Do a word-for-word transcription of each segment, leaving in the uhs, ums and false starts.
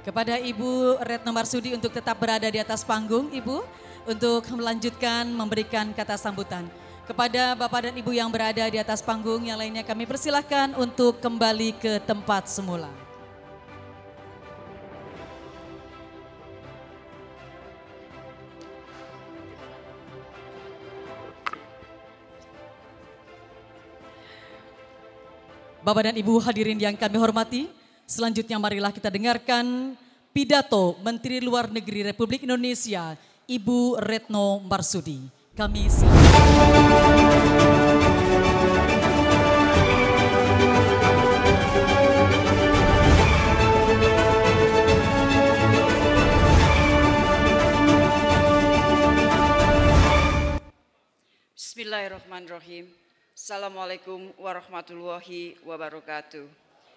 Kepada Ibu Retno Marsudi untuk tetap berada di atas panggung, Ibu, untuk melanjutkan memberikan kata sambutan. Kepada Bapak dan Ibu yang berada di atas panggung yang lainnya kami persilahkan untuk kembali ke tempat semula. Bapak dan Ibu hadirin yang kami hormati, selanjutnya marilah kita dengarkan pidato Menteri Luar Negeri Republik Indonesia, Ibu Retno Marsudi. Kami silakan. Bismillahirrahmanirrahim. Assalamualaikum warahmatullahi wabarakatuh.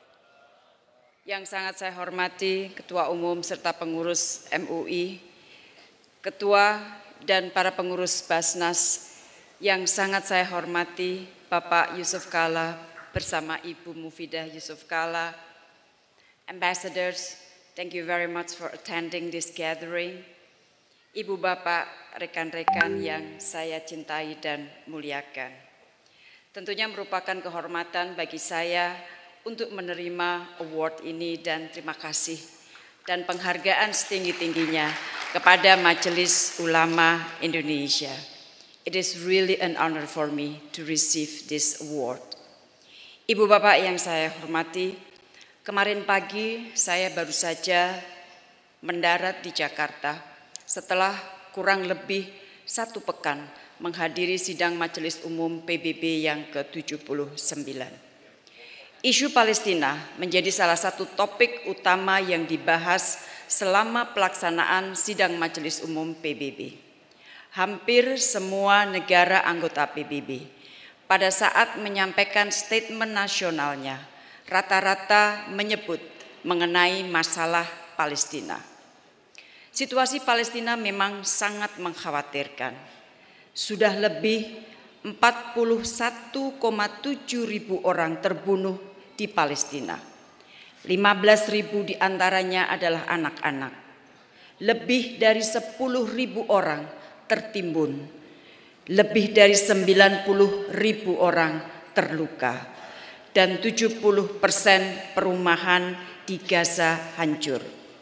Yang sangat saya hormati Ketua Umum serta pengurus M U I, Ketua dan para pengurus Basnas, yang sangat saya hormati Bapak Yusuf Kalla bersama Ibu Mufidah Yusuf Kalla, Ambassadors, thank you very much for attending this gathering. Ibu Bapak, rekan-rekan yang saya cintai dan muliakan. Tentunya merupakan kehormatan bagi saya untuk menerima award ini dan terima kasih dan penghargaan setinggi-tingginya kepada Majelis Ulama Indonesia. It is really an honor for me to receive this award. Ibu Bapak yang saya hormati, kemarin pagi saya baru saja mendarat di Jakarta setelah kurang lebih satu pekan menghadiri sidang Majelis Umum P B B yang ke tujuh puluh sembilan. Isu Palestina menjadi salah satu topik utama yang dibahas selama pelaksanaan sidang Majelis Umum P B B. Hampir semua negara anggota P B B pada saat menyampaikan statement nasionalnya rata-rata menyebut mengenai masalah Palestina. Situasi Palestina memang sangat mengkhawatirkan. Sudah lebih empat puluh satu koma tujuh ribu orang terbunuh di Palestina. lima belas ribu diantaranya adalah anak-anak. Lebih dari sepuluh ribu orang tertimbun. Lebih dari sembilan puluh ribu orang terluka. Dan tujuh puluh persen perumahan di Gaza hancur.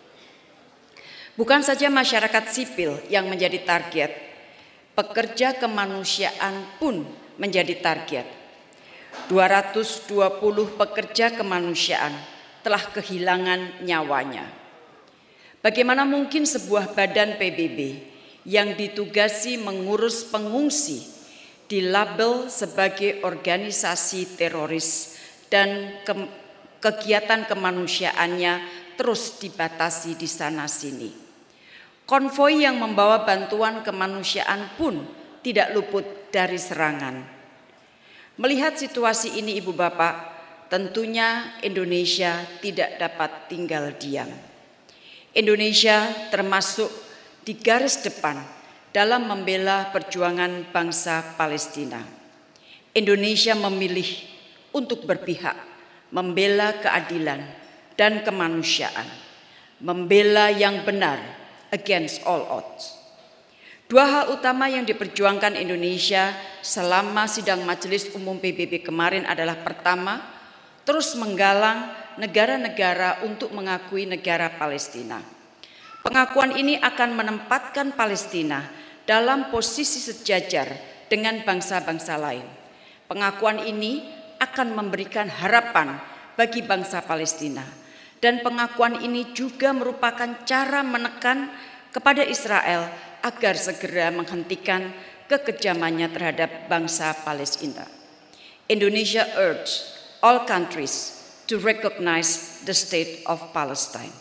Bukan saja masyarakat sipil yang menjadi target, pekerja kemanusiaan pun menjadi target. dua ratus dua puluh pekerja kemanusiaan telah kehilangan nyawanya. Bagaimana mungkin sebuah badan P B B yang ditugasi mengurus pengungsi dilabel sebagai organisasi teroris dan ke kegiatan kemanusiaannya terus dibatasi di sana-sini. Konvoi yang membawa bantuan kemanusiaan pun tidak luput dari serangan. Melihat situasi ini Ibu Bapak, tentunya Indonesia tidak dapat tinggal diam. Indonesia termasuk di garis depan dalam membela perjuangan bangsa Palestina. Indonesia memilih untuk berpihak, membela keadilan dan kemanusiaan, membela yang benar, against all odds. Dua hal utama yang diperjuangkan Indonesia selama sidang Majelis Umum P B B kemarin adalah pertama, terus menggalang negara-negara untuk mengakui negara Palestina. Pengakuan ini akan menempatkan Palestina dalam posisi sejajar dengan bangsa-bangsa lain. Pengakuan ini akan memberikan harapan bagi bangsa Palestina. Dan pengakuan ini juga merupakan cara menekan kepada Israel agar segera menghentikan kekejamannya terhadap bangsa Palestina. Indonesia urge all countries to recognize the state of Palestine.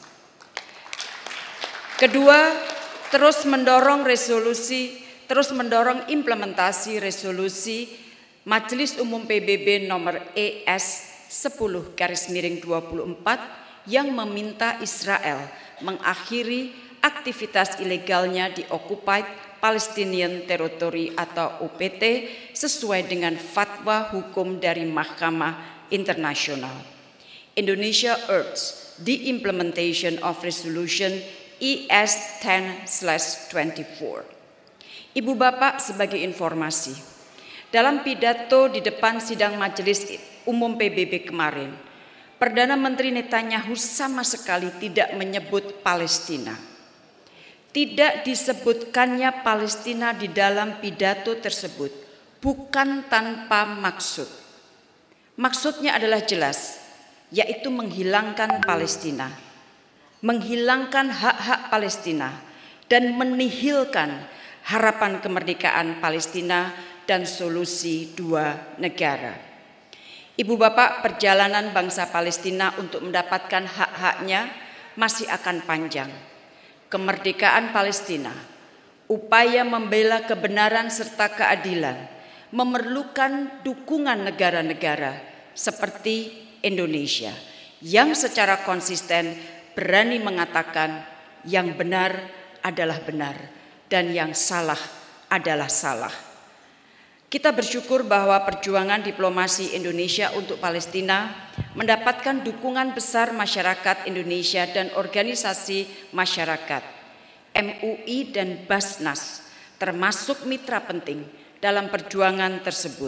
Kedua, terus mendorong resolusi, terus mendorong implementasi resolusi Majelis Umum P B B nomor E S sepuluh garis miring dua puluh empat yang meminta Israel mengakhiri aktivitas ilegalnya di Occupied Palestinian Territory atau O P T sesuai dengan fatwa hukum dari Mahkamah Internasional. Indonesia urges the implementation of Resolution E S ten slash twenty-four. Ibu Bapak, sebagai informasi, dalam pidato di depan sidang Majelis Umum P B B kemarin, Perdana Menteri Netanyahu sama sekali tidak menyebut Palestina. Tidak disebutkannya Palestina di dalam pidato tersebut bukan tanpa maksud. Maksudnya adalah jelas, yaitu menghilangkan Palestina, menghilangkan hak-hak Palestina, dan menihilkan harapan kemerdekaan Palestina dan solusi dua negara. Ibu Bapak, perjalanan bangsa Palestina untuk mendapatkan hak-haknya masih akan panjang. Kemerdekaan Palestina, upaya membela kebenaran serta keadilan, memerlukan dukungan negara-negara seperti Indonesia yang secara konsisten berani mengatakan yang benar adalah benar dan yang salah adalah salah. Kita bersyukur bahwa perjuangan diplomasi Indonesia untuk Palestina mendapatkan dukungan besar masyarakat Indonesia dan organisasi masyarakat, M U I dan Basnas, termasuk mitra penting dalam perjuangan tersebut.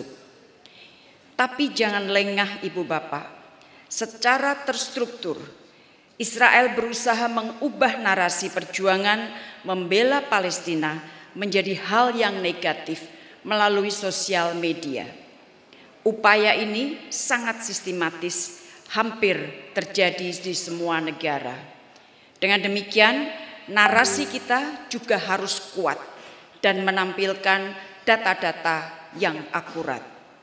Tapi jangan lengah Ibu Bapak, secara terstruktur Israel berusaha mengubah narasi perjuangan membela Palestina menjadi hal yang negatif melalui sosial media. Upaya ini sangat sistematis, hampir terjadi di semua negara. Dengan demikian, narasi kita juga harus kuat dan menampilkan data-data yang akurat.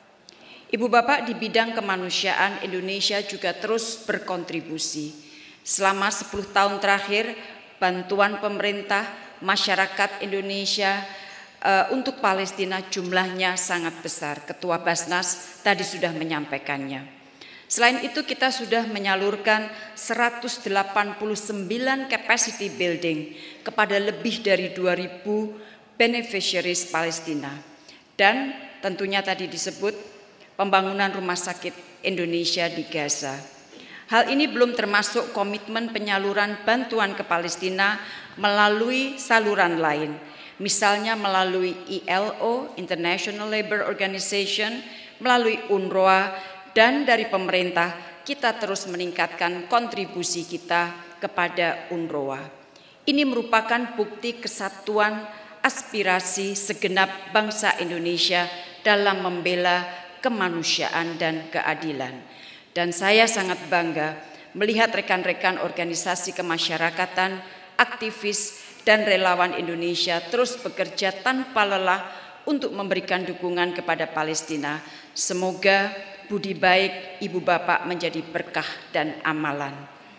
Ibu Bapak, di bidang kemanusiaan Indonesia juga terus berkontribusi. Selama sepuluh tahun terakhir, bantuan pemerintah masyarakat Indonesia uh, untuk Palestina jumlahnya sangat besar. Ketua Basnas tadi sudah menyampaikannya. Selain itu, kita sudah menyalurkan seratus delapan puluh sembilan capacity building kepada lebih dari dua ribu beneficiaries Palestina. Dan tentunya tadi disebut pembangunan rumah sakit Indonesia di Gaza. Hal ini belum termasuk komitmen penyaluran bantuan ke Palestina melalui saluran lain, misalnya melalui I L O, International Labour Organization, melalui U N R W A, dan dari pemerintah kita terus meningkatkan kontribusi kita kepada U N R W A. Ini merupakan bukti kesatuan aspirasi segenap bangsa Indonesia dalam membela kemanusiaan dan keadilan. Dan saya sangat bangga melihat rekan-rekan organisasi kemasyarakatan, aktivis, dan relawan Indonesia terus bekerja tanpa lelah untuk memberikan dukungan kepada Palestina. Semoga budi baik Ibu Bapak menjadi berkah dan amalan.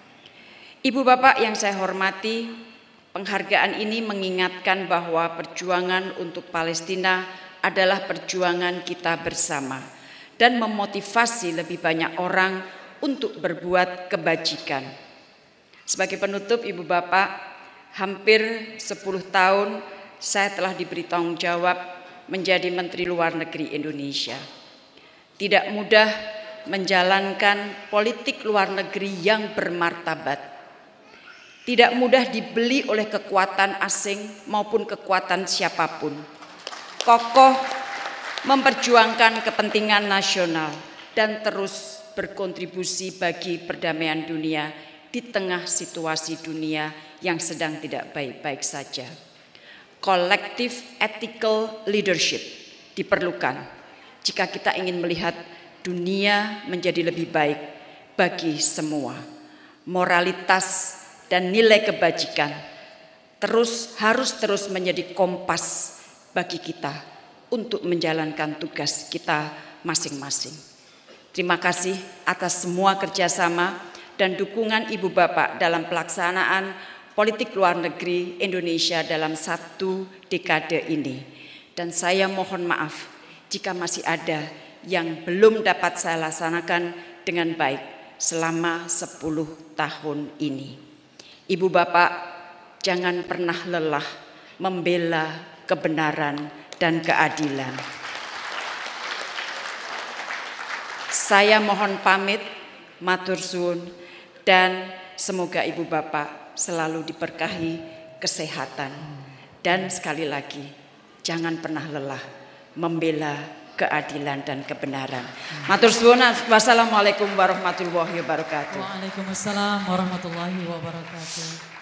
Ibu Bapak yang saya hormati, penghargaan ini mengingatkan bahwa perjuangan untuk Palestina adalah perjuangan kita bersama dan memotivasi lebih banyak orang untuk berbuat kebajikan. Sebagai penutup, Ibu Bapak, hampir sepuluh tahun saya telah diberi tanggung jawab menjadi Menteri Luar Negeri Indonesia. Tidak mudah menjalankan politik luar negeri yang bermartabat. Tidak mudah dibeli oleh kekuatan asing maupun kekuatan siapapun. Kokoh memperjuangkan kepentingan nasional dan terus berkontribusi bagi perdamaian dunia di tengah situasi dunia yang sedang tidak baik-baik saja. Collective ethical leadership diperlukan jika kita ingin melihat dunia menjadi lebih baik bagi semua. Moralitas dan nilai kebajikan terus harus terus menjadi kompas bagi kita untuk menjalankan tugas kita masing-masing. Terima kasih atas semua kerjasama dan dukungan Ibu Bapak dalam pelaksanaan politik luar negeri Indonesia dalam satu dekade ini. Dan saya mohon maaf jika masih ada yang belum dapat saya laksanakan dengan baik selama sepuluh tahun ini. Ibu Bapak, jangan pernah lelah membela kebenaran dan keadilan. Saya mohon pamit, matur suwun, dan semoga ibu bapak selalu diberkahi kesehatan. Dan sekali lagi, jangan pernah lelah membela keadilan dan kebenaran. Matur suwun. Wassalamualaikum warahmatullahi wabarakatuh. Waalaikumsalam warahmatullahi wabarakatuh.